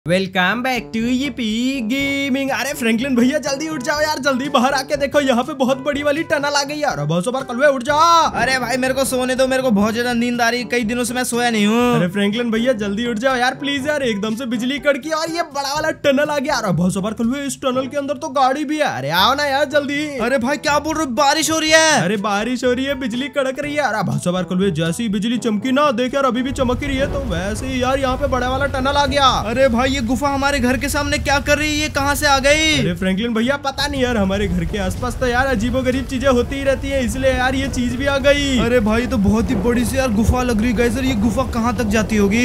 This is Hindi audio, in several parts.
Welcome back to Y P gaming. अरे फ्रैंकलिन भैया जल्दी उठ जाओ यार, जल्दी बाहर आके देखो यहाँ पे बहुत बड़ी वाली टनल आ गई यार। बहुत बार कलवे उठ जाओ। अरे भाई मेरे को सोने दो, मेरे को बहुत ज्यादा नींद आ रही है, कई दिनों से मैं सोया नहीं हूँ। अरे फ्रैंकलिन भैया जल्दी उठ जाओ यार प्लीज यार, एकदम से बिजली कड़की और ये बड़ा वाला टनल आ गया। अरे बहुत बार कलवे इस टनल के अंदर तो गाड़ी भी है। अरे आओ ना यार जल्दी। अरे भाई क्या बोल रहे हो, बारिश हो रही है। अरे बारिश हो रही है, बिजली कड़क रही है। अरे बहुत बार कलवे जैसी बिजली चमकी ना, देख यार अभी भी चमक रही है, तो वैसे ही यार यहाँ पे बड़ा वाला टनल आ गया। अरे भाई ये गुफा हमारे घर के सामने क्या कर रही है, ये कहाँ से आ गई। अरे फ्रैंकलिन भैया पता नहीं यार, हमारे घर के आसपास तो यार अजीबोगरीब चीजें होती ही रहती है, इसलिए यार ये चीज भी आ गई। अरे भाई तो बहुत ही बड़ी सी यार गुफा लग रही है सर, ये गुफा कहाँ तक जाती होगी।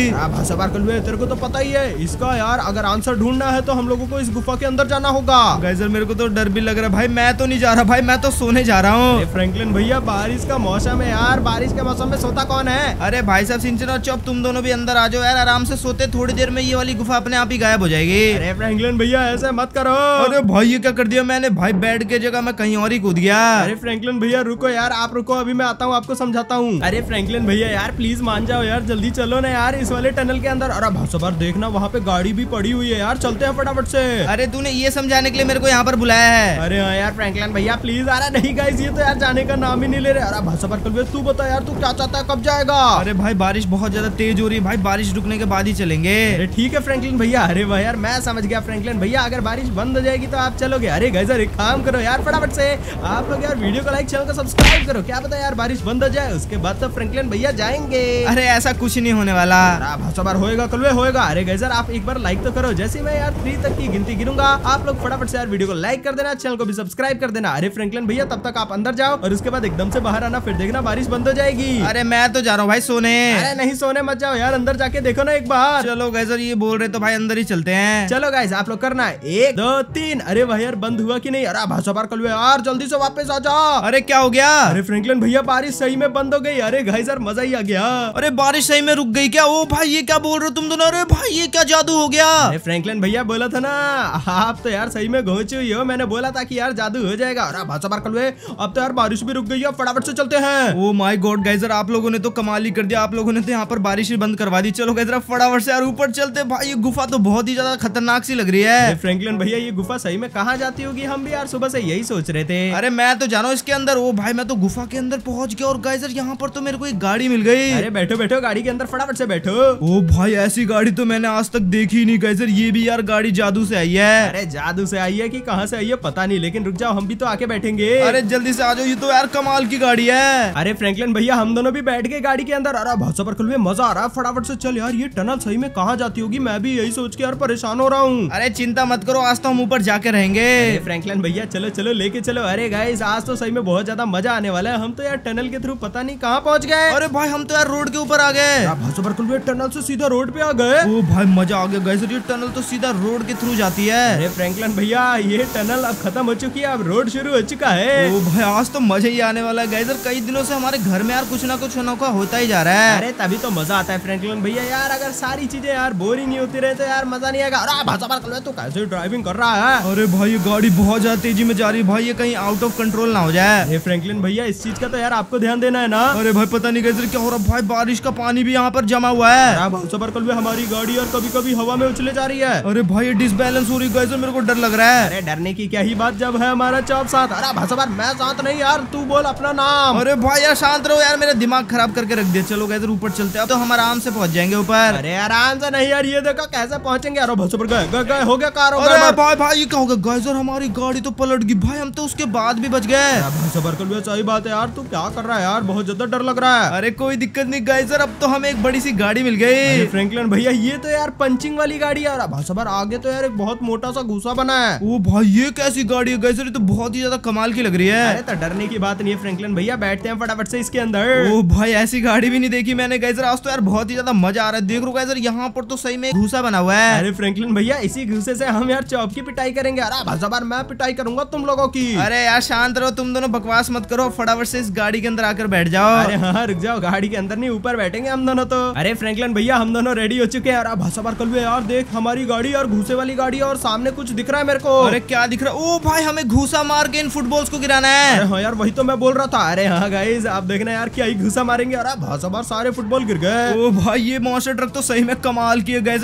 तेरे को तो पता ही है इसका यार, अगर आंसर ढूंढना है तो हम लोगों को इस गुफा के अंदर जाना होगा। गैसर मेरे को तो डर भी लग रहा है भाई, मैं तो नहीं जा रहा भाई, मैं तो सोने जा रहा हूँ। फ्रैंकलिन भैया बारिश का मौसम है यार, बारिश के मौसम में सोता कौन है। अरे भाई साहब सिंचन और चौप तुम दोनों भी अंदर आ जाओ यार, आराम से सोते, थोड़ी देर में ये वाली गुफा अपने आप ही गायब हो जाएगी। अरे फ्रैंकलिन भैया ऐसे मत करो। अरे भाई ये क्या कर दिया मैंने, भाई बेड के जगह मैं कहीं और ही कूद गया। अरे फ्रैंकलिन भैया रुको यार, आप रुको, अभी मैं आता हूँ आपको समझाता हूँ। अरे फ्रैंकलिन भैया यार प्लीज मान जाओ यार, जल्दी चलो ना यार इस वाले टनल के अंदर। अरे भाषाबार देखना वहाँ पे गाड़ी भी पड़ी हुई है यार, चलते हैं फटाफट से। अरे तूने ये समझाने के लिए मेरे को यहाँ पर बुलाया है। अरे हाँ यार फ्रैंकलिन भैया प्लीज। अरे नहीं गाइस ये तो यार जाने का नाम ही नहीं ले रहे। अरे भाषाबार कलवे तू बता यार, तू क्या चाहता है, कब जाएगा। अरे भाई बारिश बहुत ज्यादा तेज हो रही है भाई, बारिश रुकने के बाद ही चलेंगे। अरे ठीक है फ्रैंकलिन भैया। अरे वाह यार मैं समझ गया फ्रैंकलिन भैया, अगर बारिश बंद हो जाएगी तो आप चलोगे। अरे गाइस एक काम करो यार फटाफट से आप लोग यार वीडियो को लाइक, चैनल को सब्सक्राइब करो, क्या पता यार बारिश बंद हो जाए, उसके बाद तो फ्रैंकलिन भैया जाएंगे। अरे ऐसा कुछ नहीं होने वाला। बार होएगा कलवे होएगा। अरे गाइस आप एक बार लाइक तो करो, जैसे मैं यार 3 तक की गिनती गिनूंगा आप लोग फटाफट से यार वीडियो को लाइक कर देना, चैनल को भी सब्सक्राइब कर देना। अरे फ्रैंकलिन भैया तब तक आप अंदर जाओ और उसके बाद एकदम से बाहर आना, फिर देखना बारिश बंद हो जाएगी। अरे मैं तो जा रहा हूँ भाई सोने। अरे नहीं सोने मत जाओ यार, अंदर जाके देखो ना एक बार। चलो गाइस ये बोल रहे तो भाई अंदर ही चलते हैं। चलो गाइस आप लोग करना 1 2 3। अरे भाई यार बंद हुआ कि नहीं। अरे भाषा बार कलवे यार जल्दी से वापस आ जाओ। अरे क्या हो गया। अरे फ्रैंकलिन भैया बारिश सही में बंद हो गई। अरे गाइस यार मजा ही आ गया। अरे बारिश सही में रुक गई क्या। ओ भाई ये क्या बोल रहे हो तुम दोनों। अरे भाई ये क्या जादू हो गया। अरे फ्रैंकलिन भैया बोला था ना, आप तो यार सही में घोंच हुई हो, मैंने बोला था कि यार जादू हो जाएगा। अरे भाषा बार कलवे अब तो यार बारिश भी रुक गई है, फटाफट से चलते हैं। ओ माय गॉड गाइस आप लोगों ने तो कमाल ही कर दिया, आप लोगों ने तो यहाँ पर बारिश ही बंद करवा दी। चलो गाइस फटाफट से यार ऊपर चलते। भाई ये गुफा तो बहुत ही ज्यादा खतरनाक सी लग रही है। फ्रैंकलिन भैया ये गुफा सही में कहाँ जाती होगी, हम भी यार सुबह से यही सोच रहे थे। अरे मैं तो जाना हूँ इसके अंदर। ओ भाई मैं तो गुफा के अंदर पहुंच गया और गाइस यहाँ पर तो मेरे को एक गाड़ी मिल गई। अरे बैठो बैठो गाड़ी के अंदर, फटाफट से बैठो। ओ भाई ऐसी गाड़ी तो मैंने आज तक देखी नहीं गाइस, ये भी यार गाड़ी जादू से आई है। अरे जादू से आई है कि कहाँ से आई है पता नहीं, लेकिन रुक जाओ हम भी तो आके बैठेंगे। अरे जल्दी से आ जाओ, ये तो यार कमाल की गाड़ी है। अरे फ्रैंकलिन भैया हम दोनों भी बैठ गए गाड़ी के अंदर। अरे भाषा पर खुलवे मजा आ रहा है, फटाफट से चल यार। ये टनल सही में कहाँ जाती होगी, मैं भी यही सोच के यार परेशान हो रहा हूँ। अरे चिंता मत करो, आज तो हम ऊपर जाके रहेंगे। फ्रैंकलिन भैया चलो चलो लेके चलो। अरे गाइस आज तो सही में बहुत ज्यादा मजा आने वाला है, हम तो यार टनल के थ्रू पता नहीं कहाँ पहुँच गए। अरे भाई हम तो यार रोड के ऊपर आ गए। भाषा पर खुलवे टनल से सीधा रोड पे आ गए। ओ भाई मजा आ गया गाइस, ये टनल तो सीधा रोड के थ्रू जाती है। अरे फ्रैंकलिन भैया ये टनल अब खत्म हो चुकी है, अब रोड शुरू हो चुका है। ओ भाई आज तो मजा ही आने वाला है गाइस, कई दिनों से हमारे घर में यार कुछ ना कुछ अनोखा होता ही जा रहा है। अरे तभी तो मजा आता है फ्रैंकलिन भैया यार, अगर सारी चीजें यार बोरिंग ही होती रहे तो यार मजा नहीं आएगा। अरे भाषा पर खुलवे तू कैसे ड्राइविंग कर रहा है। अरे भाई ये गाड़ी बहुत ज्यादा तेजी में जा रही है भाई, ये कहीं आउट ऑफ कंट्रोल ना हो जाए। अरे फ्रैंकलिन भैया इस चीज का तो यार आपको ध्यान देना है ना। अरे भाई पता नहीं कैसे क्या हो रहा है भाई, बारिश का पानी भी यहाँ पर जमा हुआ है। भाषा पर खुलवे हमारी गाड़ी और कभी कभी हवा में उछले जा रही है। अरे भाई ये डिसबैलेंस हो रही है, मेरे को डर लग रहा है। अरे डरने की क्या ही बात जब है हमारा चौप साथ। अरे भाषा पर मैं साथ नहीं यार, तू बोल अपना नाम। अरे भाई यार शांत रहो यार, मेरा दिमाग खराब करके रख दिया। चलो गाइस ऊपर चलते हैं, तो हम आराम से पहुंच जाएंगे ऊपर। अरे आराम से नहीं यार, ये देखो कैसे पहुंचेंगे यार। भाषा पर गए हो गया कार। अरे भाई ये क्या होगा गाइस, और हमारी गाड़ी तो पलट गई भाई, हम तो उसके बाद भी बच गए। भाषा पर खुलवे सही बात है यार, तू क्या कर रहा है यार, बहुत ज्यादा डर लग रहा है। अरे कोई दिक्कत नहीं गाइस, अब तो हमें एक बड़ी सी गाड़ी मिल गई। फ्रैंकलिन भैया ये तो यार पंचिंग वाली गाड़ी है। भाषा पर आगे तो यार एक बहुत मोटा सा घुसा बना है। ओ भाई ये कैसी गाड़ी है गाइस, ये तो बहुत ही ज्यादा कमाल की लग रही है। अरे तो डरने की बात नहीं है फ्रैंकलिन भैया, बैठते हैं फटाफट से इसके अंदर। ओ भाई ऐसी गाड़ी भी नहीं देखी मैंने गाइस, आज तो यार बहुत ही ज्यादा मजा आ रहा है। देख लो गाइस यहाँ पर तो सही में घुसा बना हुआ है। अरे फ्रैंकलिन भैया इसी घुसे से हम यार चौप की पिटाई करेंगे। अरे भाषा पर मैं पिटाई करूंगा तुम लोगों की। अरे यार शांत रहो, तुम दोनों बकवास मत करो, फटाफट से इस गाड़ी के अंदर आकर बैठ जाओ। अरे हाँ रुक जाओ, गाड़ी के अंदर नहीं ऊपर बैठेंगे हम दोनों तो। अरे फ्रैंकलिन भैया हम दोनों रेडी हो चुके हैं। अरे भाषा पर खुलवे यार देख हमारी गाड़ी और घुसे वाली गाड़ी और सामने कुछ दिख रहा है मेरे को। अरे क्या दिख रहा है। ओ भाई हमें घुसा मार के इन फुटबॉल्स को गिराना है। अरे हाँ यार वही तो मैं बोल रहा था। अरे हाँ गाइस आप देखना यार क्या ही घुसा मारेंगे। अरे भाषा पर सारे फुटबॉल गिर गए। ओ भाई ये मॉन्स्टर ट्रक तो सही में कमाल की है गाइस, एक ही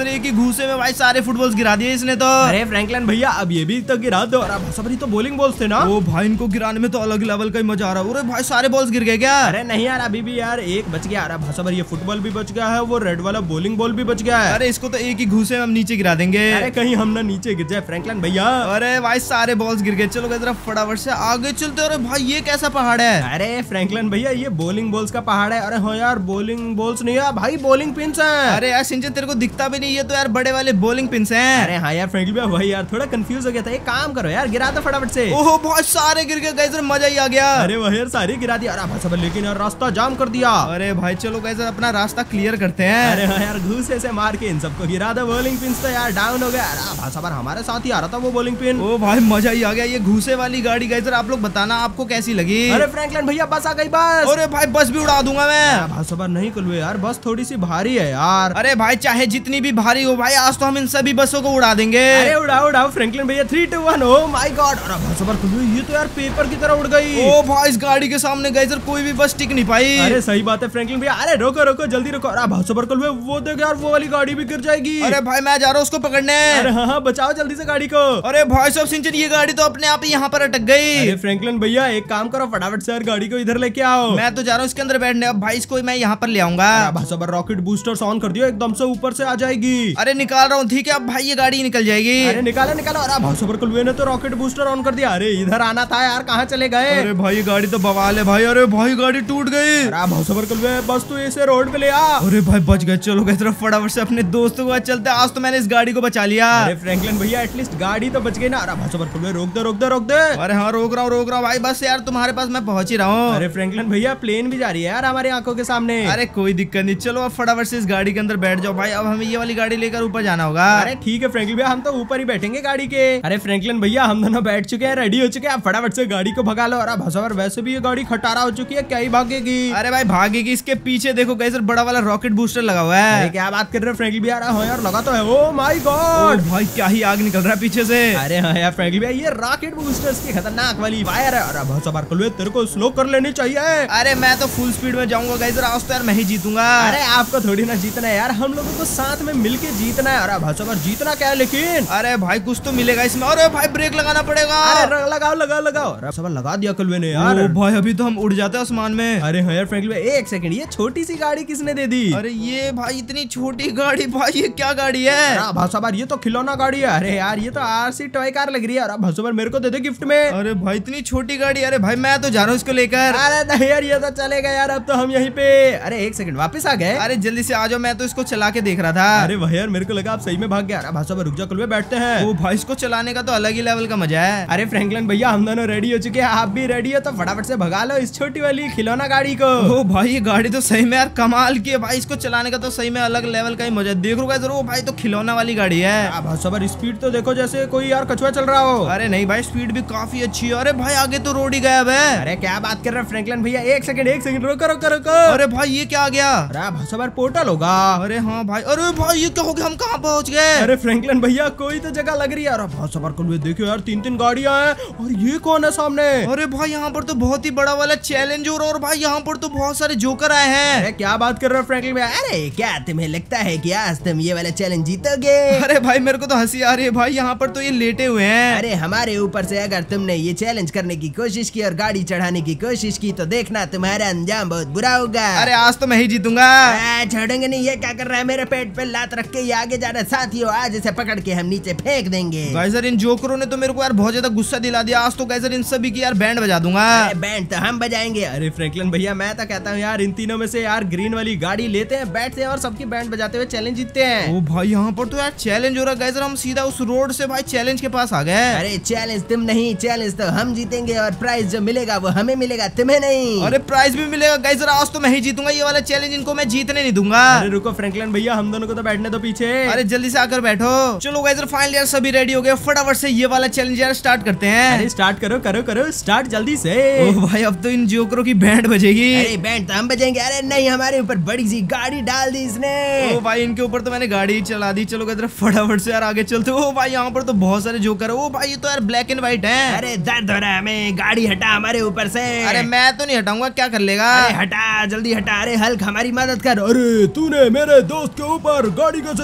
घूसे में भाई सारे फुटबॉल्स गिरा दिए इसने तो। अरे फ्रैंकलिन भैया अब ये भी तो गिरा दो। भाई तो बॉलिंग बॉल्स थे ना। ओ भाई इनको गिराने में तो अलग लेवल का ही मजा आ रहा है। अरे भाई सारे बॉल्स गिर गए क्या? अरे नहीं यार अभी भी यार एक बच गया। भाई ये फुटबॉल भी बच गया है, वो रेड वाला बॉलिंग बॉल भी बच गया है। अरे इसको तो एक ही घूसे में हम नीचे गिरा देंगे। अरे कहीं हम ना नीचे गिर जाए फ्रैंकलिन भैया। अरे भाई सारे बॉल्स गिर गए। चलो जरा फटाफट से आगे चलते। अरे भाई ये कैसा पहाड़ है? अरे फ्रैंकलिन भैया ये बॉलिंग बॉल्स का पहाड़ है। अरे हाँ यार बॉलिंग बॉल्स नहीं है भाई, बॉलिंग पिन्स है। अरे यार सिंचन तेरे को दिखता भी नहीं, ये तो यार बड़े वाले बॉलिंग पिन्स हैं। अरे हाँ यार फ्रैंकलिन भैया वही यार थोड़ा कंफ्यूज हो गया था। एक काम करो यार गिरा दो फटाफट से। ओहो बहुत सारे गिर गए गाइस, मजा ही आ गया। अरे वही यार सारे गिरा दिया। अरे लेकिन यार रास्ता जाम कर दिया। अरे भाई चलो गाइस अपना रास्ता क्लियर करते हैं। अरे हाँ यार घूसे से मार के इन सबको गिरा दो। बॉलिंग पिन्स तो यार डाउन हो गया। अरे हमारे साथ ही आ रहा था वो बॉलिंग पिन। ओ भाई मजा ही आ गया। ये घूसे वाली गाड़ी गाइस आप लोग बताना आपको कैसी लगी? अरे फ्रैंकलिन भैया बस आ गई बस। अरे भाई बस भी उड़ा दूंगा मैं। भाई नहीं कुलवे यार बस थोड़ी सी भारी है यार। अरे भाई चाहे जितनी भी भारी हो भाई आज तो हम इन सभी बसों को उड़ा देंगे। अरे उड़ाओ उड़ाओ फ्रैंकलिन भैया 3 2 1। Oh my god. अरे ये तो यार पेपर की तरह उड़ गई। ओ भाई इस गाड़ी के सामने गाइस कोई भी बस टिक नहीं पाई। अरे सही बात है फ्रैंकलिन भैया। अरे रोको रोको जल्दी रोको। अरे वो देख यार वो वाली गाड़ी भी गिर जाएगी। अरे भाई मैं जा रहा हूँ उसको पकड़ने। अरे हाँ बचाओ जल्दी से गाड़ी को। अरे भाई साहब सिंचन ये गाड़ी तो अपने आप ही यहाँ पर अटक गई। अरे फ्रैंकलिन भैया एक काम करो फटाफट से यार गाड़ी को इधर लेके आओ। मैं तो जा रहा हूँ इसके अंदर बैठने। अब भाई इसको मैं यहाँ पर ले आऊंगा। रॉकेट बूस्टर ऑन कर दियो एकदम से ऊपर से आ जाएगी। अरे निकाल रहा हूँ ठीक है। अब भाई ये गाड़ी निकल जाएगी। अरे निकालो निकालो। अरे कुलवे ने तो रॉकेट बूस्टर ऑन कर दिया। अरे इधर आना था यार कहाँ चले गए? अरे भाई ये गाड़ी तो बवाल है भाई। अरे भाई गाड़ी टूट गई। अरे कुलवे बस तू इसे रोड पे ले आ। अरे भाई बच गए। चलो गए तरफ फटाफट से अपने दोस्तों को चलते। आज तो मैंने इस गाड़ी को बचा लिया। अरे फ्रैंकलिन भैया एटलीस्ट गाड़ी तो बच गई ना। अरे कुलवे रोक दे रोक दे रोक दे। अरे हाँ रोक रहा हूँ भाई। बस यार तुम्हारे पास मैं पहुंच ही रहा हूँ। अरे फ्रैंकलिन भैया प्लेन भी जा रही है यार हमारी आंखों के सामने। अरे कोई दिक्कत नहीं। चलो अब फटाफट से इस गाड़ी के अंदर बैठ जाओ भाई। अब हमें ये वाली गाड़ी लेकर ऊपर जाना होगा। अरे ठीक है फ्रैंकलिन भैया हम तो ऊपर ही बैठेंगे गाड़ी के। अरे फ्रैंकलिन भैया हम दोनों बैठ चुके हैं, रेडी हो चुके हैं। आप फटाफट से गाड़ी को भगा लो। अरे भसवर वैसे भी ये गाड़ी खटारा हो चुकी है, क्या ही भागेगी। अरे भाई भागेगी। इसके पीछे देखो गाइस बड़ा वाला रॉकेट बूस्टर लगा हुआ है। अरे क्या बात कर रहे हो फ्रैंकलिन भैया? हाँ यार लगा तो है। ओ माय गॉड भाई क्या ही आग निकल रहा है पीछे से। अरे हाँ यार फ्रैंकलिन भैया ये रॉकेट बूस्टर्स की खतरनाक वाली वायर है। अरे भसवर कुलवे तेरे को स्लो कर लेनी चाहिए। अरे मैं तो फुल स्पीड में जाऊंगा गाइस। आज तो यार मैं ही जीतूंगा। अरे आपको थोड़ी ना जीतना है यार, हम लोगों को साथ में मिलके जीतना है। अरे भसवर जीतना क्या है लेकिन। अरे भाई कुछ तो मिलेगा इसमें। अरे भाई ब्रेक लगाना पड़ेगा। अरे लगाओ लगाओ लगाओ। अरे लगा दिया कुलवे ने यार। ओ भाई अभी तो हम उड़ जाते हैं आसमान में। अरे हाँ यार फ्रैंकलिन भैया एक सेकंड ये छोटी सी गाड़ी किसने दे दी? अरे ये भाई इतनी छोटी गाड़ी भाई ये क्या गाड़ी है? भाषाबार ये तो खिलौना गाड़ी है। अरे यार ये तो आरसी टॉय कार लग रही है। अरे भाषाबार मेरे को दे दे गिफ्ट में। अरे भाई इतनी छोटी गाड़ी। अरे भाई मैं तो जा रहा हूँ इसको लेकर। अरे नहीं यार ये तो चलेगा यार अब तो हम यहीं पे। अरे एक सेकंड वापस आ गए। अरे जल्दी से आ जाओ, मैं तो इसको चला के देख रहा था। अरे भाई यार मेरे को लगा आप सही में भाग गया। अरे भाषाबार रुक जा कुलवे बैठते हैं। ओ भाई इसको चलाने का तो अलग ही लेवल का मजा है। अरे फ्रैंकलिन भैया हम दोनों रेडी हो चुके हैं, आप भी रेडी हो तो फटाफट से भगा लो इस छोटी वाली खिलौना गाड़ी को। ओ भाई ये गाड़ी तो सही में यार कमाल की है भाई। इसको चलाने का तो सही में अलग लेवल का ही मजा। देख लो गाइस ओ भाई तो खिलौना वाली गाड़ी है। भाषाबार स्पीड तो देखो जैसे कोई यार कछुआ चल रहा हो। अरे नहीं भाई स्पीड भी काफी अच्छी है। अरे भाई आगे तो रोड ही गायब है। अरे क्या बात कर रहे हैं फ्रैंकलिन भैया? एक सेकंड रोको रोको रोको। अरे भाई ये क्या आ गया? अरे भाषाबार पोर्टल होगा। अरे हाँ भाई। अरे भाई ये क्या हो गया? हम कहाँ पहुँच गए? अरे फ्रैंकलिन भैया कोई तो जगह लग रही है। अरे भाषाबार कुलवे देखो यार 3-3 गाड़ियां हैं और ये कौन है सामने? अरे भाई यहाँ पर तो बहुत ही बड़ा वाला चैलेंज हो रहा है और भाई यहाँ पर तो बहुत सारे जोकर आए हैं। अरे क्या बात कर रहे हो फ्रैंकलिन भैया? अरे क्या तुम्हें लगता है कि आज तुम ये वाला चैलेंज जीतोगे? अरे भाई मेरे को तो हंसी आ रही है भाई। यहाँ पर तो ये लेटे हुए हैं। अरे हमारे ऊपर से अगर तुमने ये चैलेंज करने की कोशिश की और गाड़ी चढ़ाने की कोशिश की तो देखना तुम्हारा अंजाम बहुत बुरा होगा। अरे आज तो मैं ही जीतूंगा। छोड़ेंगे नहीं। ये क्या कर रहा है? मेरे पेट पे लात रख के ये आगे जा रहा है। साथियों आज इसे पकड़ के हम नीचे फेंक देंगे। गाइजर इन जोकरों ने तो मेरे को यार बहुत ज्यादा गुस्सा दिला दिया। आज तो गाइजर इन सभी की यार बैंड बजा दूंगा। बैंड तो हम बजाएंगे। अरे फ्रैंकलिन भैया मैं तो कहता हूँ यार इन तीनों में से यार ग्रीन वाली गाड़ी लेते हैं, बैठते हैं और सबकी बैंड बजाते हुए चैलेंज जीतते हैं। ओ भाई यहाँ पर तो यार चैलेंज हो रहा है गाइजर। हम सीधा उस रोड से भाई चैलेंज के पास आ गए। अरे चैलेंज तुम नहीं, चैलेंज तो हम जीतेंगे और प्राइज जो मिलेगा वो हमें मिलेगा, तुम्हें नहीं। अरे प्राइज भी मिलेगा गाइजर। आज तो मैं ही जीतूंगा ये वाला चैलेंज। इनको मैं जीतने नहीं दूंगा। अरे रुको फ्रैंकलिन भैया हम दोनों को तो बैठने दो पीछे। अरे जल्दी से आकर बैठो। चलो गाइजर फाइनली यार सभी रेडी हो गए। फटाफट से ये वाला चैलेंज यार स्टार्ट करते हैं। अरे स्टार्ट करो करो करो स्टार्ट जल्दी से। ओ भाई अब तो इन जोकरों की बैंड बजेगी। अरे बैंड तो हम बजेंगे। अरे नहीं हमारे ऊपर बड़ी सी गाड़ी डाल दी इसने। ओ भाई इनके ऊपर तो मैंने गाड़ी चला दी। चलो गाइजर फटाफट से यार आगे चलते। ओ भाई यहाँ पर तो बहुत सारे जोकर है। ओ भाई ये तो यार ब्लैक एंड व्हाइट है। अरे दर्द हो रहा है हमें, गाड़ी हटा हमारे ऊपर से। अरे मैं तो नहीं हटाऊंगा, क्या कर लेगा? अरे हटा जल्दी हटा। अरे हल्क हमारी मदद कर। अरे तूने मेरे दोस्त के ऊपर गाड़ी कैसे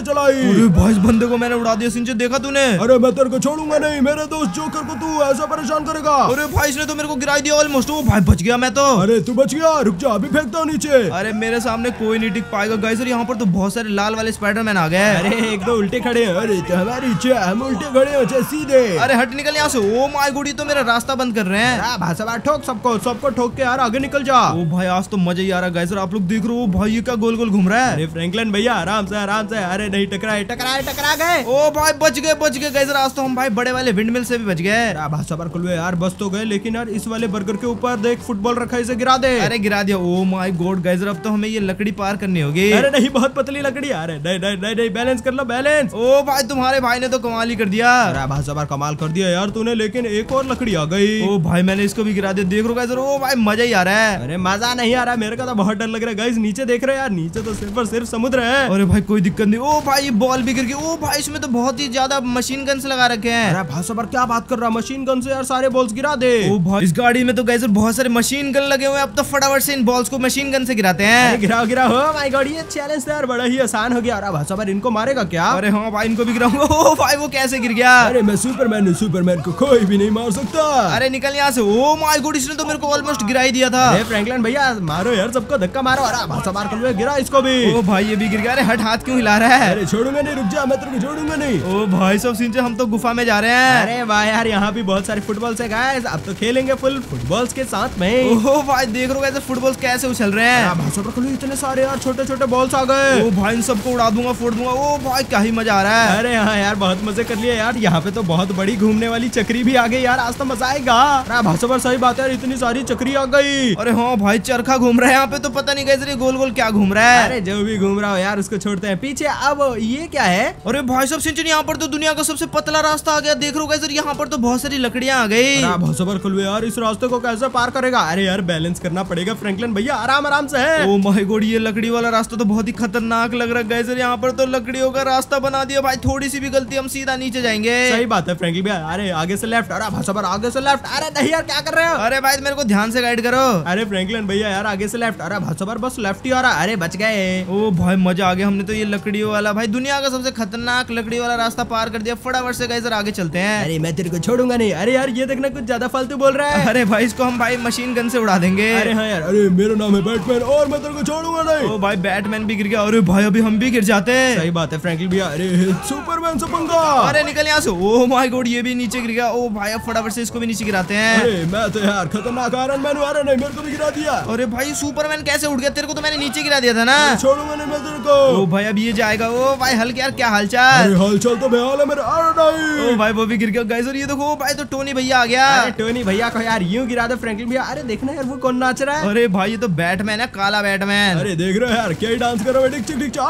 चलाई। अरे भाई इस बंदे को मैंने उड़ा दिया सिंचन, देखा तूने? अरे मैं तेरे को छोड़ूंगा नहीं, मेरे दोस्त जोकर को तू ऐसा परेशान करेगा। अरे भाई इसने तो मेरे को गिरा दिया ऑलमोस्ट। ओ भाई बच गया मैं तो। अरे तू बच गया, रुक जा अभी फेंकता हूँ नीचे। अरे मेरे सामने कोई नहीं टिक पाएगा गाइस। यहाँ पर तो बहुत सारे लाल वाले स्पाइडरमैन आ गए। अरे एक दो उल्टे खड़े हैं। अरे हमारी हम उल्टे खड़े हो सीधे। अरे हट निकल यहाँ से। ओ माय गॉड ये तो मेरा रास्ता बंद कर रहे हैं। भाषा ठोक सबको ठोक के यार आगे निकल जा। ओ भाई आज तो मजा ही आ रहा है गाइस। आप लोग देख रहे हो भाई ये क्या गोल गोल घूम रहा है। अरे फ्रैंकलिन भैया आराम से। अरे नहीं टकरा गए। ओ भाई बच गए गाइस। आज तो हम भाई बड़े वाले विंडमिल से भी बच गए। भाषा पर खुलवे यार बस तो गए, लेकिन यार इस वाले बर्गर के ऊपर देख फुटबॉल रखा है, इसे गिरा दे। अरे गिरा दिया। ओ माय गॉड गाइस अब तो हमें ये लकड़ी पार करनी होगी। अरे नहीं बहुत पतली लकड़ी। अरे नहीं बैलेंस कर लो बैलेंस। ओ भाई तुम्हारे भाई ने तो कमाल ही कर दिया। अरे भाषा पर कमाल कर दिया यार तूने, लेकिन एक और लकड़ी आ गई। ओ भाई मैंने इसको भी गिरा दिया। देख रहे हो गाइस। ओ भाई मजा ही आ रहा है। अरे मजा नहीं आ रहा, मेरे का तो बहुत डर लग रहा है गाइस। नीचे देख रहे हो यार, नीचे तो सिर्फ और सिर्फ समुद्र है। अरे भाई कोई दिक्कत नहीं। ओ भाई बॉल भी गिर गई। ओ भाई इसमें तो बहुत ही ज्यादा मशीन गन्स लगा रखे हैं। अरे भाषा पर क्या बात कर रहा, मशीन गन से यार सारे बॉल्स गिरा दे। ओ भाई इस गाड़ी में तो गाइस बहुत सारे मशीन गन लगे हुए हैं। अब तो फटाफट से इन बॉल्स को मशीन गन से गिराते हैं। गिरा हो माय गॉड, ये चैलेंज तो यार बड़ा ही आसान हो गया। अरे भाषा पर इनको मारेगा क्या? अरे हाँ भाई इनको भी गिराऊंगा। ओ भाई वो कैसे गिर गया? अरे मैं सुपरमैन को कोई भी नहीं मार सकता। अरे निकल यहाँ से। ओ माय गॉड इसने तो मेरे को ऑलमोस्ट गिरा ही दिया था। अरे फ्रैंकलिन भैया मारो यार, सबको धक्का मारो। अरे भाषा मार कर गिरा इसको भी। ओ भाई ये भी गिर गया। अरे हट हाथ क्यों हिला रहा है? अरे छोड़ूंगा नहीं, रुक जा, मैं तेरे को छोड़ूंगा नहीं। ओ भाई सब सिंचे हम तो गुफा में जा रहे हैं। अरे वाह यार यहाँ भी बहुत सारे फुटबॉल्स है गाइस, अब तो खेलेंगे फुल फुटबॉल्स के साथ में। ओ भाई देख रहे हो कैसे फुटबॉल्स कैसे उछल रहे हैं। इतने सारे यार छोटे बॉल्स आ गए। ओ भाई इन सबको उड़ा दूंगा, फोड़ दूंगा। ओ भाई क्या ही मजा आ रहा है। अरे हाँ यार बहुत मजे कर लिए यार। यहाँ पे तो बहुत बड़ी घूमने वाली चक्री भी आ गई यार, आज तो मजा आएगा। भाषा पर सही बात है यार, इतनी सारी चक्री आ गई। अरे हाँ भाई चरखा घूम रहा है यहाँ पे, तो पता नहीं कैसे गोल गोल क्या घूम रहा है। अरे जो भी घूम रहा हो यार उसको छोड़ते हैं पीछे। अब ये क्या है? अरे भाई सब सिंचन यहाँ पर तो दुनिया का सबसे पतला रास्ता आ गया। देख रहे हो कैसे यहाँ पर तो बहुत सारी लकड़ियाँ आ गई। भाषा पर खुलवे यार इस रास्ते को कैसे पार करेगा? अरे यार बैलेंस करना पड़ेगा फ्रैंकलिन भैया, आराम से है। ओ माय गॉड ये लकड़ी वाला रास्ता तो बहुत ही खतरनाक लग रहा है गाइस। यहाँ पर तो लकड़ियों का रास्ता बना दिया भाई, थोड़ी सी भी गलती हम सीधा नीचे जाएंगे। सही बात है फ्रैंकलिन भैया। अरे आगे से लेफ्ट। अरे भाषा पर आगे से लेफ्ट। अरे नहीं यार क्या कर रहे हो? अरे भाई मेरे को ध्यान से गाइड करो। अरे फ्रैंकलिन भैया यार आगे से लेफ्ट। अरे भाषा पर बस लेफ्ट ही आ रहा। अरे बच गए। ओ भाई मजा आ गया, हमने तो ये लकड़ियों वाला भाई दुनिया का सबसे खतरनाक लकड़ी वाला रास्ता पार कर दिया। फटाफट से गाइस आगे चलते हैं। अरे मैं तेरे को छोड़ूंगा नहीं। अरे यार ये देखना कुछ ज्यादा फालतू बोल रहा है। अरे भाई इसको हम भाई मशीन गन से उड़ा देंगे। अरे हाँ यार। अरे मेरा नाम है बैटमैन और मैं तेरे को छोड़ूंगा नहीं। ओ भाई बैटमैन भी गिर गया। अरे भाई अभी हम भी गिर जाते हैं। सही बात है फ्रैंकलिन भैया। अरे सुपरमैन से पंगा। अरे निकल यहाँ से। ओ माय गॉड ये भी नीचे गिर गया। ओ भाई अब फटाफट से इसको भी नीचे गिराते हैं। अरे मैं तो यार खतरनाक आयरन मैन हूं। अरे नहीं मेरे को भी गिरा दिया। अरे भाई सुपरमैन कैसे उठ गया? तेरे को तो मैंने नीचे गिरा दिया था ना। छोड़ूंगा नहीं मैं तेरे को। ओ भाई अब ये जाएगा। ओ भाई हल्के यार क्या हालचाल? अरे हालचाल तो बेहाल है मेरा। अरे नहीं। ओ भाई वो भी गिर गया गाइस। और ये देखो भाई तो टोनी भैया आ गया। अरे टोनी भैया को यार यूं गिरा दे फ्रैंकलिन भैया। अरे देखना यार वो कौन नाच रहा है। अरे भाई ये तो बैटमैन है, काला बैटमैन। अरे देख रहे हो यार क्या ही डांस कर रहा है।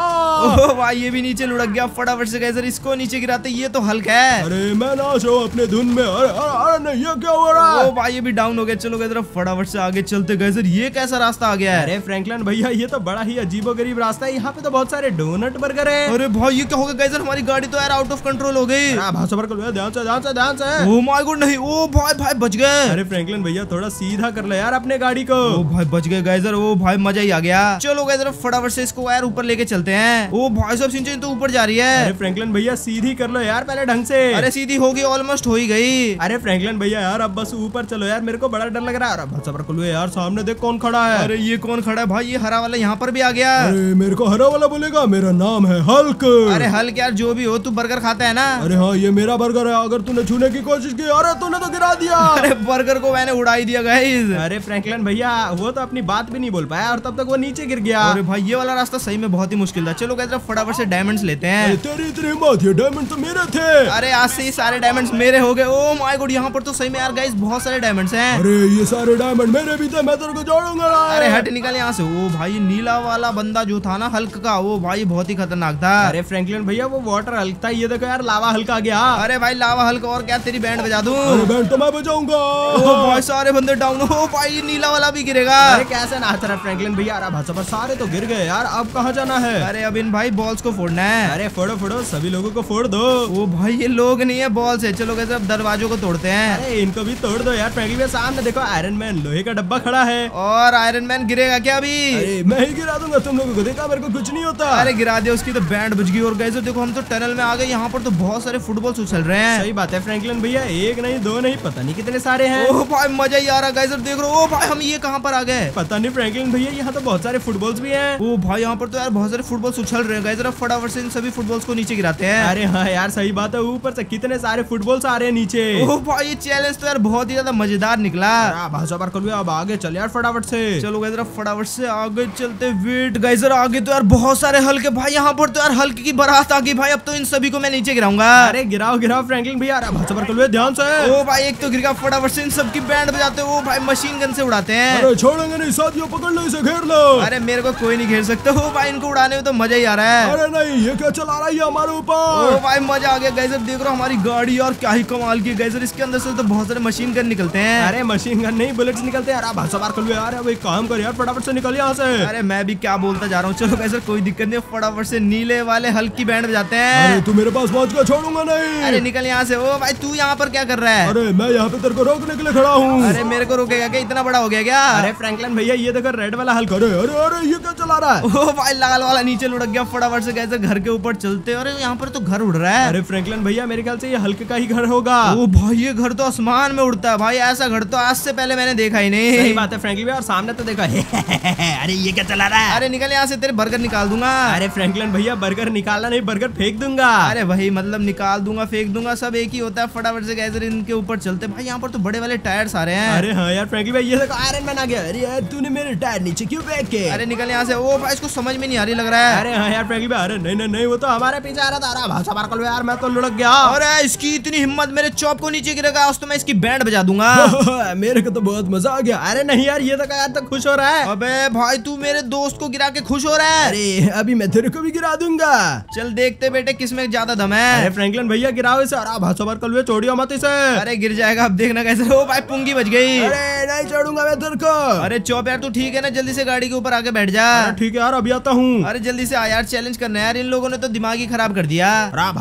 ओ भाई ये भी नीचे लुढ़क गया। फटाफट से गाइस इसको नीचे गिराते। ये तो हल्का है। अरे मैं नाच रहा हूं अपने धुन में। अरे नहीं ये क्या हो रहा है? ओ भाई ये भी डाउन हो गया। चलो गाइस फटाफट से आगे चलते गाइस। ये कैसा रास्ता आ गया है? अरे फ्रैंकलिन भैया ये तो बड़ा ही अजीबोगरीब रास्ता है। यहाँ पे तो बहुत सारे डोनट बर्गर है। अरे भाई ये क्या हो गया गाइस? हमारी गाड़ी तो यार आउट ऑफ कंट्रोल हो गई। भाषा पर ध्यान से। ओ माय गॉड नहीं। ओ भाई बच गए। अरे फ्रैंकलिन भैया थोड़ा सीधा कर लो यार अपने गाड़ी को। ओ भाई बच गए गाइस। ओ भाई मजा ही आ गया। चलो गाइस फटाफट से इसको यार ऊपर लेके चलते हैं। ओ भाई सब सिंचन तो ऊपर जा रही है। अरे फ्रैंकलिन भैया सीधी कर लो यार पहले ढंग से। अरे सीधी होगी, ऑलमोस्ट हो ही गई। अरे फ्रैंकलिन भैया यार अब बस ऊपर चलो यार, मेरे को बड़ा डर लग रहा है। भाषा पर खुलवे यार सामने देख कौन खड़ा है। अरे ये कौन खड़ा है भाई? ये हरा वाला यहाँ पर भी आ गया। अरे मेरे को हरा वाला बोलेगा, मेरा नाम है हल्क। अरे हल्क यार जो भी हो तू बर्गर खाता है ना। अरे हाँ ये मेरा बर्गर है, अगर तूने छूने की कोशिश की अरे तूने तो गिरा दिया। अरे बर्गर को मैंने उड़ाई दिया गाइस। अरे फ्रैंकलिन भैया वो तो अपनी बात भी नहीं बोल पाया और तब तक वो नीचे गिर गया। अरे भाई ये वाला रास्ता सही में बहुत ही मुश्किल था। चलो गाइस फटाफट से डायमंड्स लेते हैं। तेरी इतनी हिम्मत, ये डायमंड तो मेरे थे। अरे आज से ये सारे डायमंड्स मेरे हो गए। ओ माय गॉड यहाँ पर तो सही में यार गाइस बहुत सारे डायमंड्स हैं। अरे ये सारे डायमंड मेरे भी थे, मैं तेरे को जोड़ूंगा। अरे हट निकल यहाँ से। ओ भाई नीला वाला बंदा जो था ना हल्क का, वो भाई बहुत ही खतरनाक था। अरे फ्रैंकलिन भैया वो वाटर हल्क था, ये देखो यार लावा हल्क आ गया। अरे भाई लावा हल्क और क्या तेरी बैंड बजा दूं? अरे बैंड तो मैं बजाऊंगा। ओ भाई सारे बंदे डाउन। ओ भाई नीला वाला भी गिरेगा। अरे कैसे नाच रहा है फ्रैंकलिन भैया। अरे भाषा पर सारे तो गिर गए यार, अब कहाँ जाना है? अरे अब इन भाई बॉल्स को फोड़ना है। अरे फोड़ो सभी लोगों को फोड़ दो। ओ भाई ये लोग नहीं है बॉल्स है। चलो कैसे अब दरवाजों को तोड़ते हैं। अरे इनको भी तोड़ दो यार। फ्रैंकलिन भैया सामने देखो आयरन मैन लोहे का डब्बा खड़ा है। और आयरन मैन गिरेगा क्या अभी? अरे मैं ही गिरा दूंगा तुम लोगों को, देखा मेरे को कुछ नहीं होता। अरे गिरा दिया, उसकी तो बैंड बज गई। और गाइस देखो हम तो टनल में आ गए, यहाँ पर तो बहुत सारे फुटबॉल्स उछल रहे हैं। सही बात है फ्रैंकलिन भैया, एक नहीं दो नहीं पता नहीं कितने सारे हैं। ओह भाई मजा ही आ रहा गाइस, देख रहे हो। ओ भाई हम ये कहाँ पर आ गए? पता नहीं फ्रैंकलिन भैया, यहाँ तो बहुत सारे फुटबॉल्स भी हैं। ओ भाई यहाँ पर तो यार बहुत सारे फुटबॉल्स उछल रहे हैं गाइस, जरा फटाफट से इन सभी फुटबॉल्स को नीचे गिराते हैं। अरे हाँ यार सही बात है, ऊपर से कितने सारे फुटबॉल्स आ रहे हैं नीचे। ओ भाई ये चैलेंज तो यार बहुत ही ज्यादा मजेदार निकला। अब आगे चल यार फटाफट से। चलो गाइस फटाफट से आगे चलते। वेट गाइस आगे तो यार बहुत सारे हल्के, भाई यहाँ पर तो यार हल्के की बारात आ गई भाई। अब तो इन सभी को मैं नीचे गिराऊंगा। अरे गिराओ गिराओ फ्रैंकलिन भैया, ध्यान से। ओ भाई एक तो गिर गया, फटाफट से इन सबकी बैंड बजाते हो भाई, मशीन गन से उड़ाते हैं। अरे छोड़ेंगे नहीं साथियों, पकड़ लो इसे, घेर लो। अरे मेरे को कोई नहीं घेर सकता। हो भाई इनको उड़ाने में तो मजा ही आ रहा है। अरे नहीं ये क्या चला रहा है हमारे ऊपर। ओ भाई मजा आ गया गाइस, देख रहा हमारी गाड़ी और क्या ही कमाल की गाइस, इसके अंदर से तो बहुत सारे मशीन गन निकलते हैं। अरे मशीन गन नहीं बुलेट्स निकलते हैं। यार अब एक काम कर यार, फटाफट से निकल यहाँ से। अरे मैं भी क्या बोलता जा रहा हूँ। चलो गाइस कोई दिक्कत नहीं, फटाफट से नीले वाले हल्की बैंड बजाते हैं। अरे तू मेरे पास पहुंच गया, छोड़ूंगा नहीं। अरे निकल यहाँ से। ओ भाई तू यहाँ पर क्या कर रहा है? अरे मैं यहाँ पे तेरे को रोकने के लिए खड़ा हूँ। अरे मेरे को रोकेगा क्या? इतना बड़ा हो गया क्या? अरे फ्रैंकलिन भैया ये देखो रेड वाला हल्का। अरे अरे अरे ये क्या चला रहा है? ओ भाई लाल वाला नीचे लुढ़क गया। फटाफट से गाइस घर के ऊपर चलते। अरे यहाँ पर तो घर उड़ रहा है। अरे फ्रैंकलिन भैया मेरे ख्याल से ये हल्के का ही घर होगा। ओ भाई ये घर तो आसमान में उड़ता है भाई, ऐसा घर तो आज से पहले मैंने देखा ही नहीं। सही बात है फ्रैंकलिन भैया, और सामने तो देखा अरे ये क्या चला रहा है? अरे निकल यहाँ से, तेरे बर्गर निकाल दूंगा। अरे फ्रैंकलिन भैया बर्गर निकालना नहीं, बर्गर फेंक दूंगा। अरे वही मतलब निकाल दूंगा फेंक दूंगा सब एक ही होता है। फटाफट से गैस इनके ऊपर चलते। भाई यहाँ पर तो बड़े वाले टायर्स आ रहे हैं। अरे हाँ यार फ्रैंकलिन भाई ये देखो आयरन मैन आ गया। अरे यार तूने मेरे टायर नीचे क्यों फेंक के? अरे निकल यहाँ से। ओ भाई इसको समझ में नहीं आ रही लग रहा है। अरे हाँ यार फ्रैंकलिन भाई, अरे नहीं नहीं नहीं वो तो हमारे पीछे आ रहा था। अरे यार मैं तो लुढ़क गया। अरे इसकी इतनी हिम्मत, मेरे चॉप को नीचे गिरेगा आज तो मैं इसकी बैंड बजा दूंगा। मेरे को तो बहुत मजा आ गया। अरे नहीं यार ये तो यार तो खुश हो रहा है। अबे भाई तू मेरे दोस्त को गिरा के खुश हो रहा है? अरे अभी मैं तेरे को भी गिरा दूंगा। चल देखते बेटे किसमें ज्यादा दम है। अरे फ्रैंकलिन भैया गिराओ इसे। अरे छोड़ियो मत इसे। अरे गिर जाएगा अब देखना कैसे। ओ भाई पुंगी बच गई। अरे नहीं छोड़ूंगा मैं तेरे को। अरे चौप यार तू ठीक है ना? जल्दी से गाड़ी के ऊपर आके बैठ जा। ठीक है यार अभी आता हूँ। अरे जल्दी से आ यार, चैलेंज करना है यार, इन लोगों ने तो दिमाग ही खराब कर दिया।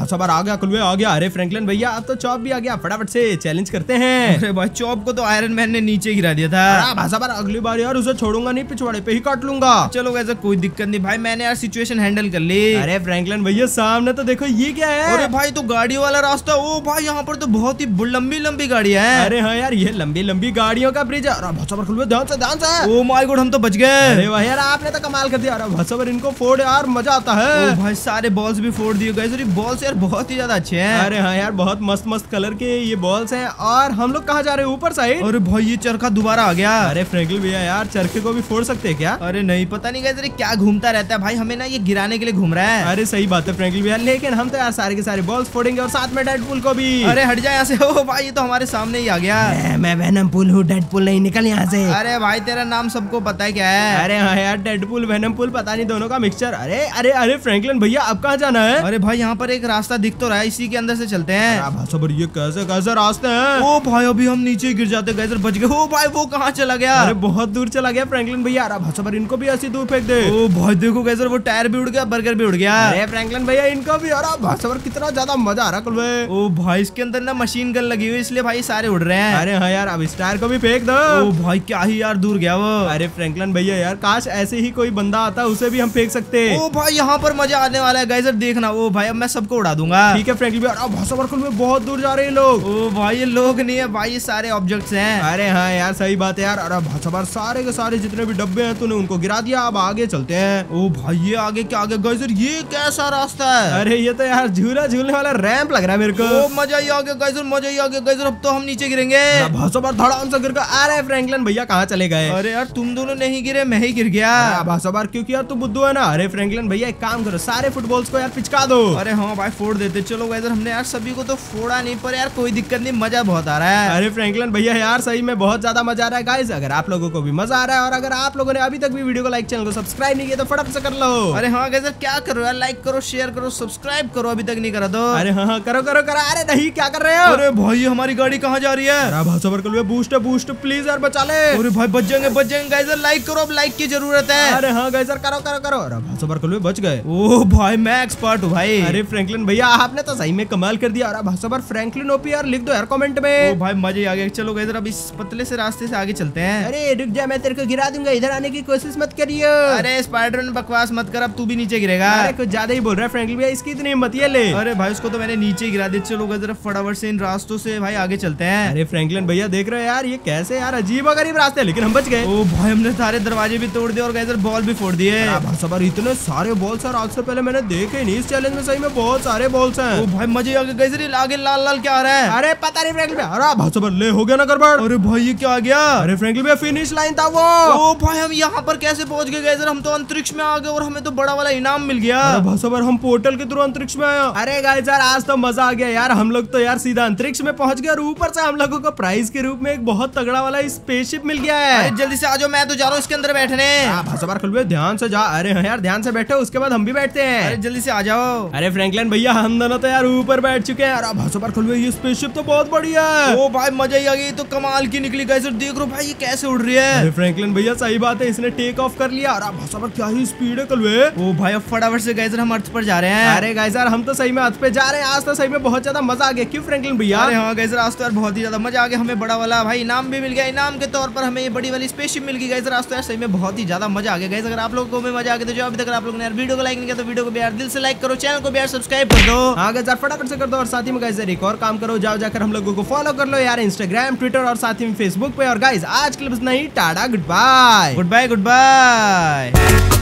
आ गया कुलवे आ गया। अरे फ्रैंकलिन भैया अब तो चौप भी आ गया, फटाफट से चैलेंज करते हैं। अरे भाई चौप को तो आयरन मैन ने नीचे गिरा दिया था। अगली बार यार उसे छोड़ूंगा नहीं, पिछवाड़े पे ही काट लूंगा। चलो वैसे कोई दिक्कत नहीं भाई, मैंने यार सिचुएशन हैंडल कर ली। अरे फ्रैंकलिन भैया सामने तो देखो ये क्या है? अरे भाई तो गाड़ियों वाला रास्ता। ओ भाई यहाँ पर तो बहुत ही लंबी लंबी गाड़ियां हैं। अरे हाँ यार ये लंबी लंबी गाड़ियों का ब्रिज है। ध्यान से। ओ माय गॉड हम तो बच गए। अरे वाह यार आपने तो कमाल कर दिया। अरे इनको फोड़ यार मजा आता है। ओ भाई सारे बॉल्स भी फोड़ दिए गए। बॉल्स यार बहुत ही ज्यादा अच्छे हैं। अरे हाँ यार बहुत मस्त मस्त कलर के ये बॉल्स हैं। और हम लोग कहाँ जा रहे हैं? ऊपर साइड। अरे भाई ये चरखा दोबारा आ गया। अरे फ्रैंकलिन भैया यार चरखे को भी फोड़ सकते हैं क्या? अरे नहीं पता नहीं कैसे क्या घूमता रहता है भाई, हमें ना ये गिराने के लिए घूम रहा है। अरे सही बात है फ्रैंकलिन भैया, लेकिन हम तो यार सारे के सारे बॉल्स फोड़ेंगे और साथ में डेडपूल को भी। अरे हट जा यहाँ से। ओ भाई ये तो हमारे सामने ही आ गया। मैं वेनमपूल हूँ, डेडपूल नहीं, निकल यहाँ से। अरे भाई तेरा नाम सबको पता है क्या है? अरे हाँ यार डेडपूल वेनमपूल पता नहीं दोनों का मिक्सचर। अरे अरे अरे फ्रैंकलिन भैया अब कहाँ जाना है? अरे भाई यहाँ पर एक रास्ता दिख तो रहा है, इसी के अंदर से चलते हैं। ये कैसे कैसे रास्ते हैं? ओ भाई अभी हम नीचे गिर जाते गए, बच गए। ओ भाई वो कहाँ चला गया? अरे बहुत दूर चला गया फ्रैंकलिन भैया। इनको भी ऐसी दूर फेंक दे। ओ भाई देखो कैसे वो टायर भी उड़ गया, बर्गर भी उड़ गया। अरे फ्रैंकलिन भैया इनको भी। अरे कितना ज्यादा मजा आ रहा है। ओ भाई इसके अंदर ना मशीन गन लगी हुई, इसलिए भाई सारे उड़ रहे हैं। अरे हाँ यार अब इस टायर को भी फेंक दो। ओ भाई क्या ही यार दूर गया वो। अरे फ्रैंकलिन भैया यार काश ऐसे ही कोई बंदा आता उसे भी हम फेंक सकते। ओ भाई यहाँ पर मजा आने वाला है गाइस, देखना। ओ भाई अब मैं सबको उड़ा दूंगा। ठीक है फ्रैंकलिन भैया। बहुत दूर जा रहे हैं लोग। ओ भाई ये लोग नहीं है भाई, ये सारे ऑब्जेक्ट्स हैं। अरे हाँ यार सही बात है यार। अरे सारे के सारे जितने भी डब्बे हैं तूने उनको गिरा दिया, अब आगे चलते हैं। ओ भाई ये आगे क्या आगे गाइस, ये कैसा रास्ता है? अरे ये तो यार झूला झूलने वाला रैंप लग रहा है मेरे को। ओ मजा ही आ गया गाइस, मजा ही आ गया गाइस। अब तो हम नीचे गिरेंगे। धड़ाम से गिर कर। अरे फ्रैंकलिन भैया कहाँ चले गए? अरे यार तुम दोनों नहीं गिरे, मैं ही गिर गया। क्योंकि यार तू बुद्धू है ना। अरे फ्रैंकलिन भैया एक काम करो, सारे फुटबॉल्स को यार पिचका दो। अरे हाँ भाई फोड़ देते। चलो गाइस हमने यार सभी को तो फोड़ा नहीं, पर यार कोई दिक्कत नहीं, मजा बहुत आ रहा है। अरे फ्रैंकलिन भैया यार सही में बहुत ज्यादा मजा आ रहा है गाइस। अगर आप लोगों को भी मजा आ रहा है और अगर आप लोगों ने अभी तक भी वीडियो को लाइक, चैनल को सब्सक्राइब नहीं किया तो फटाफट से कर लो। अरे हाँ गाइस क्या करो यार, लाइक करो, शेयर करो, सब्सक्राइब करो, अभी तक नहीं करा तो। अरे हाँ करो करो करो। अरे नहीं क्या कर रहे हो? अरे भाई हमारी गाड़ी कहाँ जा रही है? Boost boost please. प्लीज यार बचा ले। अरे भाई बच जाएंगे गाइस, लाइक करो, अब लाइक की जरूरत है। अरे हाँ गाइस करो करो करो। अरे भाई सबर कलवे बच गए। ओ भाई मैं एक्सपर्ट हूँ भाई। अरे फ्रैंकलिन भैया आपने तो सही में कमाल कर दिया। अरे भाई सबर फ्रैंकलिन ओपी यार लिख दो यार कमेंट में। ओ भाई मजे आ गए। चलो गाइस अब इस पतले से रास्ते से आगे चलते हैं। अरे रुक जा, मैं तेरे को गिरा दूंगा, इधर आने की कोशिश मत करियो। अरे स्पाइडरमैन बकवास मत कर, अब तू भी नीचे गिरेगा। अरे कुछ ज्यादा ही बोल रहा है फ्रैंकलिन भैया, इसकी इतनी हिम्मत है ले। अरे भाई उसको तो मैंने नीचे गिरा दिया। चलो गाइस फटाफट से इन रास्तों से भाई आगे चलते हैं। अरे फ्रैंकलिन भैया देख रहे हो यार, ये कैसे यार अजीब गरीब रास्ते, लेकिन हम बच गए। ओ भाई हमने सारे दरवाजे भी तोड़ दिए और गाइस बॉल भी फोड़ दिए। सबर इतने सारे बॉल्स हैं, आज से पहले मैंने देखे नहीं इस चैलेंज में, सही में बहुत सारे बॉल्स हैं। ओ भाई मजे आ गए गाइस। आगे लाल लाल क्या आ रहा है? अरे पता नहीं फ्रैंकलिन भैया। अरे भाई सबर ले हो गया ना गड़बड़। अरे भाई ये क्या आ गया? अरे फ्रैंकलिन भैया फिनिश लाइन था वो। ओ भाई हम यहाँ पर कैसे पहुंच गए गाइस? हम तो अंतरिक्ष में आ गए और हमें तो बड़ा वाला इनाम मिल गया। अरे भाई सबर हम पोर्टल के थ्रू अंतरिक्ष में आए। अरे गाइस यार आज तो मजा आ गया यार, हम लोग तो यार सीधा अंतरिक्ष में पहुंच गए और ऊपर से हम लोगों को प्राइज के रूप में एक बहुत तगड़ा वाला स्पेसशिप मिल गया है। अरे जल्दी से आ जाओ, मैं तो जा रहा हूँ इसके अंदर बैठने। सबर खुलवे ध्यान से जा। अरे हाँ यार ध्यान से बैठो, उसके बाद हम भी बैठते हैं। अरे जल्दी से आ जाओ। अरे फ्रैंकलिन भैया हम दोनों तो यार ऊपर बैठ चुके हैं। अरे सबर खुलवे ये स्पेसशिप तो बहुत बढ़िया है। ओ भाई मजा ही आ गई, तो कमाल की निकली गाइस। देख रहे हो भाई ये कैसे उड़ रही है। अरे फ्रैंकलिन भैया सही बात है, इसने टेक ऑफ कर लिया। अरे सबर क्या ही स्पीड है कलवे। ओ भाई अब फटाफट से गाइस हम अर्थ पर जा रहे हैं। अरे गाइस यार हम तो सही में अर्थ पे जा रहे हैं। आज तो सही में बहुत ज्यादा मजा आ गया, क्यों फ्रैंकलिन भैया? अरे हाँ गाइस आज तो यार बहुत ही ज्यादा मजा आ गया। हमें बड़ा वाला भाई इनाम भी मिल गया। इनाम के तौर पर हमें ये बड़ी वाली स्पेसशिप मिल गई गाइस। आज तो यार सही में बहुत ही ज्यादा मजा आ गया गाइस। अगर आप लोगों को मजा आ गया तो जो अभी तक आप लोगों ने यार वीडियो को लाइक नहीं किया तो वीडियो को भी यार दिल से लाइक करो, चैनल को भी यार सब्सक्राइब कर दो। हाँ गाइस यार फटाफट से कर दो। और साथ ही में गाइस यार एक और काम करो, जाओ जाकर हम लोगों को फॉलो कर लो यार इंस्टाग्राम, ट्विटर और साथ ही में फेसबुक पे। और गाइस आज के लिए बस नहीं, tata goodbye. Goodbye good bye.